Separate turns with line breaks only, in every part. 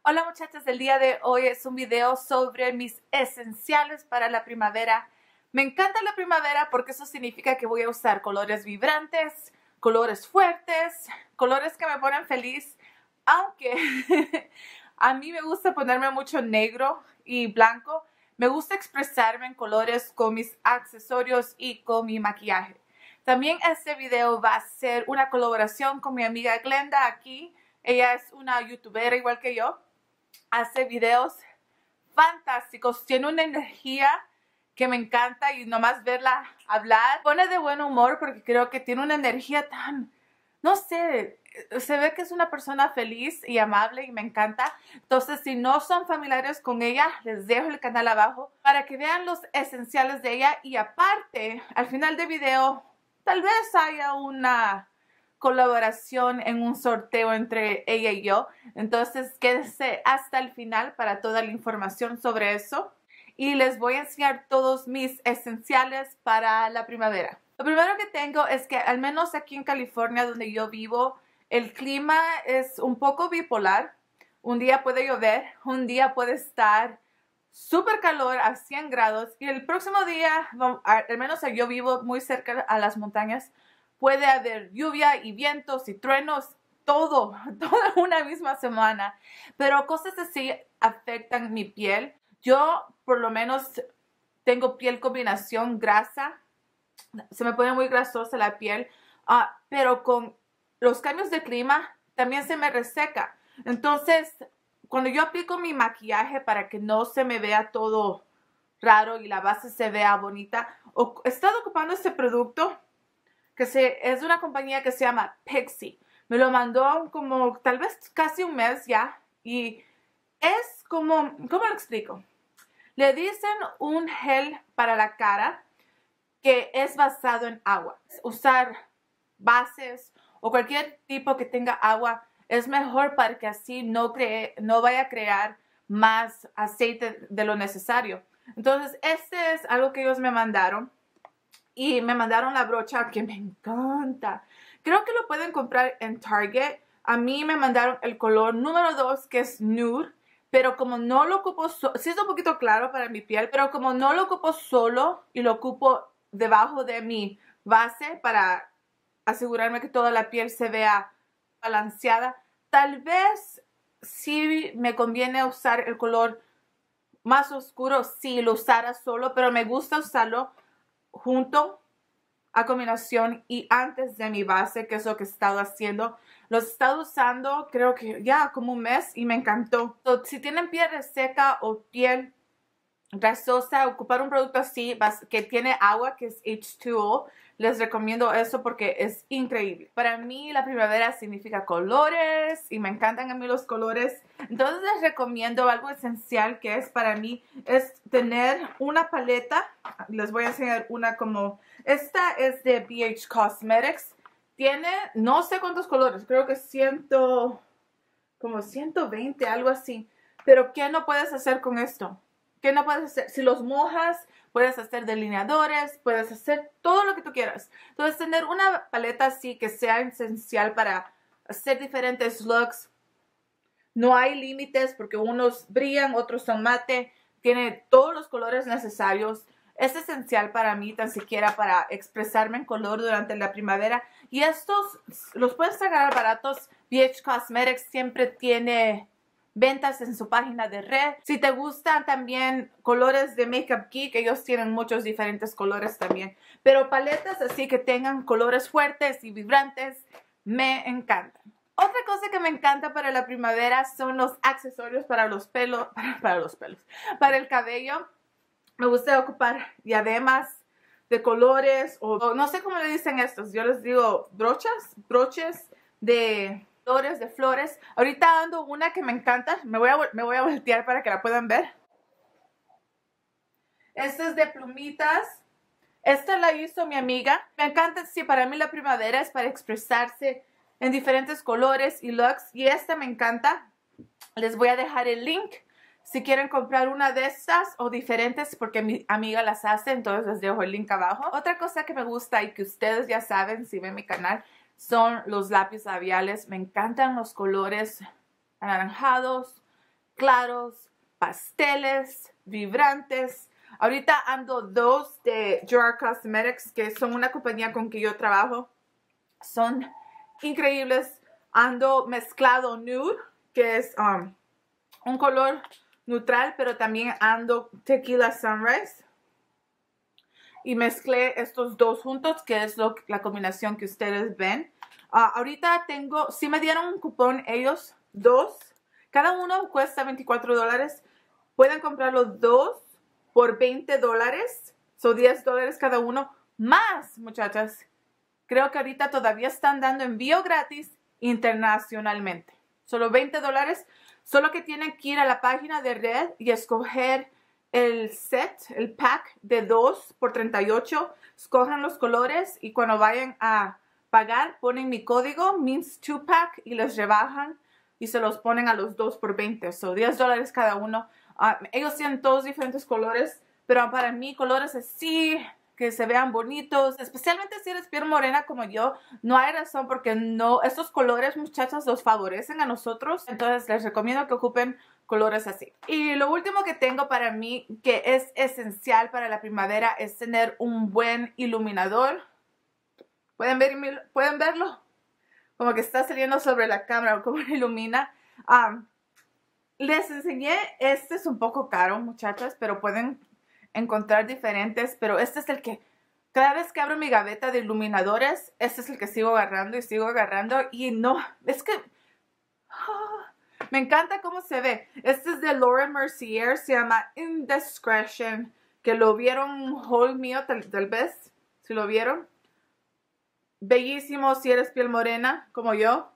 Hola muchachas, el día de hoy es un video sobre mis esenciales para la primavera. Me encanta la primavera porque eso significa que voy a usar colores vibrantes, colores fuertes, colores que me ponen feliz, aunque a mí me gusta ponerme mucho negro y blanco. Me gusta expresarme en colores con mis accesorios y con mi maquillaje. También este video va a ser una colaboración con mi amiga Glenda aquí. Ella es una youtuber igual que yo. Hace videos fantásticos, tiene una energía que me encanta y nomás verla hablar pone de buen humor porque creo que tiene una energía tan, no sé, se ve que es una persona feliz y amable y me encanta. Entonces, si no son familiares con ella, les dejo el canal abajo para que vean los esenciales de ella y aparte, al final del video, tal vez haya una colaboración en un sorteo entre ella y yo. Entonces quédense hasta el final para toda la información sobre eso. Y les voy a enseñar todos mis esenciales para la primavera. Lo primero que tengo es que al menos aquí en California donde yo vivo, el clima es un poco bipolar. Un día puede llover, un día puede estar súper calor a 100 grados y el próximo día, al menos yo vivo muy cerca a las montañas, puede haber lluvia y vientos y truenos, toda una misma semana. Pero cosas así afectan mi piel. Yo por lo menos tengo piel combinación grasa. Se me pone muy grasosa la piel. Pero con los cambios de clima también se me reseca. Entonces, cuando yo aplico mi maquillaje para que no se me vea todo raro y la base se vea bonita, he estado ocupando este producto que es de una compañía que se llama Pixi. Me lo mandó como tal vez casi un mes ya. Y es como, ¿cómo lo explico? Le dicen un gel para la cara que es basado en agua. Usar bases o cualquier tipo que tenga agua es mejor para que así no vaya a crear más aceite de lo necesario. Entonces, este es algo que ellos me mandaron. Y me mandaron la brocha que me encanta. Creo que lo pueden comprar en Target. A mí me mandaron el color número 2 que es nude. Pero como no lo ocupo, sí es un poquito claro para mi piel. Pero como no lo ocupo solo y lo ocupo debajo de mi base para asegurarme que toda la piel se vea balanceada. Tal vez sí me conviene usar el color más oscuro si lo usara solo. Pero me gusta usarlo junto a combinación y antes de mi base, que es lo que he estado haciendo. Los he estado usando creo que ya como un mes y me encantó. Si tienen piel reseca o piel grasosa, ocupar un producto así que tiene agua, que es H2O, les recomiendo eso porque es increíble. Para mí la primavera significa colores y me encantan a mí los colores. Entonces les recomiendo algo esencial que es para mí, es tener una paleta. Les voy a enseñar una como, esta es de BH Cosmetics. Tiene no sé cuántos colores, creo que como 120, algo así. Pero ¿qué no puedes hacer con esto? ¿Qué no puedes hacer? Si los mojas, puedes hacer delineadores, puedes hacer todo lo que tú quieras. Entonces, tener una paleta así que sea esencial para hacer diferentes looks. No hay límites porque unos brillan, otros son mate. Tiene todos los colores necesarios. Es esencial para mí, tan siquiera para expresarme en color durante la primavera. Y estos los puedes sacar baratos. BH Cosmetics siempre tiene ventas en su página de red. Si te gustan también colores de Makeup Geek, ellos tienen muchos diferentes colores también. Pero paletas así que tengan colores fuertes y vibrantes, me encantan. Otra cosa que me encanta para la primavera son los accesorios para los pelos, para el cabello. Me gusta ocupar diademas de colores o no sé cómo le dicen estos. Yo les digo broches de flores. Ahorita ando una que me encanta. Me voy a voltear para que la puedan ver. Esta es de plumitas. Esta la hizo mi amiga. Me encanta, sí, para mí la primavera es para expresarse en diferentes colores y looks. Y esta me encanta. Les voy a dejar el link si quieren comprar una de estas o diferentes porque mi amiga las hace. Entonces les dejo el link abajo. Otra cosa que me gusta y que ustedes ya saben si ven mi canal son los lápices labiales. Me encantan los colores anaranjados, claros, pasteles, vibrantes. Ahorita ando dos de Gerard Cosmetics, que son una compañía con que yo trabajo. Son increíbles. Ando mezclado nude, que es un color neutral, pero también ando Tequila Sunrise. Y mezclé estos dos juntos, que es la combinación que ustedes ven. Ahorita sí me dieron un cupón ellos, dos. Cada uno cuesta $24. Pueden comprar los dos por $20. Son $10 cada uno. Más, muchachas. Creo que ahorita todavía están dando envío gratis internacionalmente. Solo $20. Solo que tienen que ir a la página de Red y escoger el set, el pack de 2 por $38. Escojan los colores y cuando vayan a pagar ponen mi código MEANS2PACK y les rebajan y se los ponen a los 2 por $20. So $10 cada uno. Ellos tienen todos diferentes colores, pero para mí colores así que se vean bonitos, especialmente si eres piel morena como yo, no hay razón porque no, estos colores, muchachas, los favorecen a nosotros. Entonces les recomiendo que ocupen colores así. Y lo último que tengo para mí, que es esencial para la primavera, es tener un buen iluminador. ¿Pueden verlo? Como que está saliendo sobre la cámara, como ilumina. Les enseñé, este es un poco caro, muchachas, pero pueden encontrar diferentes, pero este es el que cada vez que abro mi gaveta de iluminadores, este es el que sigo agarrando y no, es que me encanta cómo se ve. Este es de Laura Mercier, se llama Indiscretion, que lo vieron un haul mío tal vez, si lo vieron. Bellísimo si eres piel morena como yo.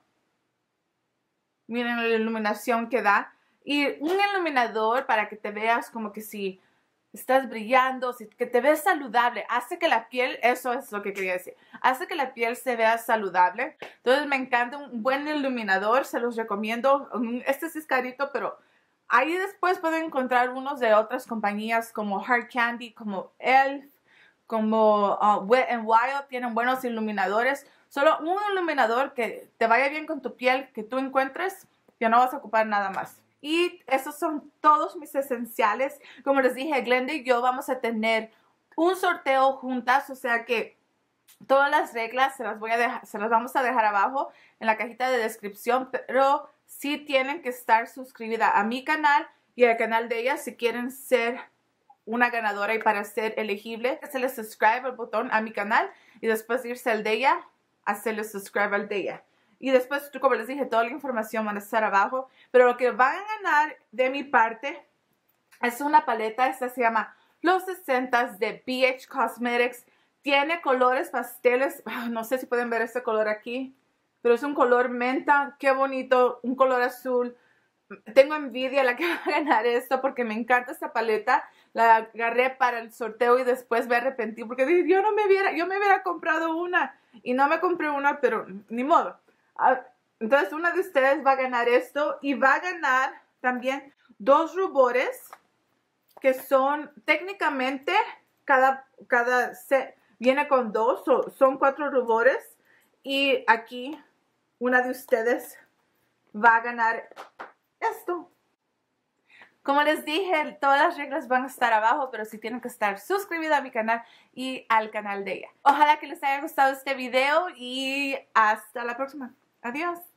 Miren la iluminación que da. Y un iluminador para que te veas como que si estás brillando, que te ves saludable. Hace que la piel, eso es lo que quería decir, hace que la piel se vea saludable. Entonces me encanta un buen iluminador, se los recomiendo. Este sí es carito, pero ahí después pueden encontrar unos de otras compañías como Hard Candy, como Elf, como Wet n Wild. Tienen buenos iluminadores. Solo un iluminador que te vaya bien con tu piel, que tú encuentres, que no vas a ocupar nada más. Y esos son todos mis esenciales. Como les dije, Glenda y yo vamos a tener un sorteo juntas. O sea que todas las reglas se las vamos a dejar abajo en la cajita de descripción. Pero sí tienen que estar suscritas a mi canal y al canal de ella si quieren ser una ganadora. Y para ser elegible, hacerle subscribe al botón a mi canal y después irse al de ella, hacerle subscribe al de ella. Y después, como les dije, toda la información va a estar abajo. Pero lo que van a ganar de mi parte es una paleta. Esta se llama Los 60 de BH Cosmetics. Tiene colores pasteles. No sé si pueden ver este color aquí. Pero es un color menta. Qué bonito. Un color azul. Tengo envidia a la que va a ganar esto porque me encanta esta paleta. La agarré para el sorteo y después me arrepentí porque dije, yo me hubiera comprado una. Y no me compré una, pero ni modo. Entonces una de ustedes va a ganar esto y va a ganar también 2 rubores que son técnicamente cada set viene con 2, son 4 rubores y aquí una de ustedes va a ganar esto. Como les dije, todas las reglas van a estar abajo, pero sí tienen que estar suscribidos a mi canal y al canal de ella. Ojalá que les haya gustado este video y hasta la próxima. Adiós.